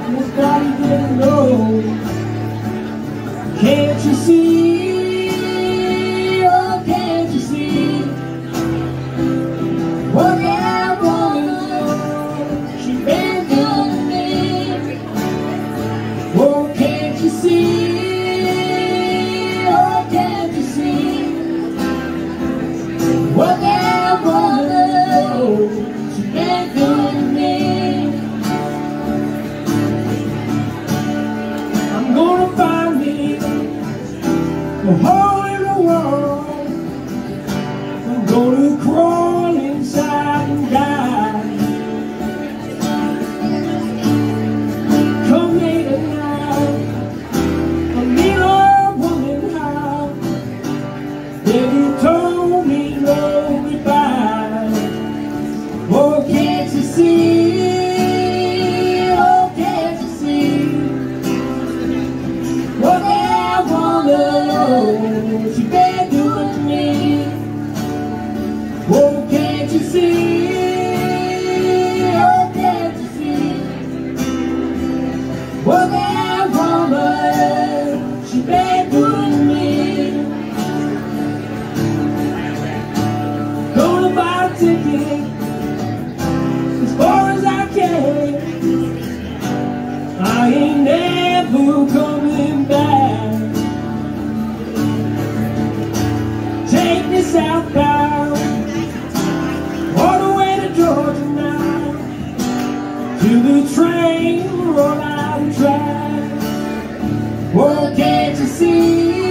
Nobody didn't know. Can't you see? Oh, can't you see? What that woman, she been doing to me. Oh, can't you see? Oh, can't you see? What that woman, she been doing to me. I'm gonna find me a hole in the wall. I'm gonna crawl inside and die. Come late at night, a little woman house. Then you told me no goodbye. Oh, can't you see? Oh, can't you see? What that woman, she been doing to me. Oh, can't you see? Oh, can't you see? What that woman, she been doing to me. Gonna buy a ticket as far as I can. I ain't never coming back. Take me southbound, all the way to Georgia now, till the train roll out of track. Oh, can't you see?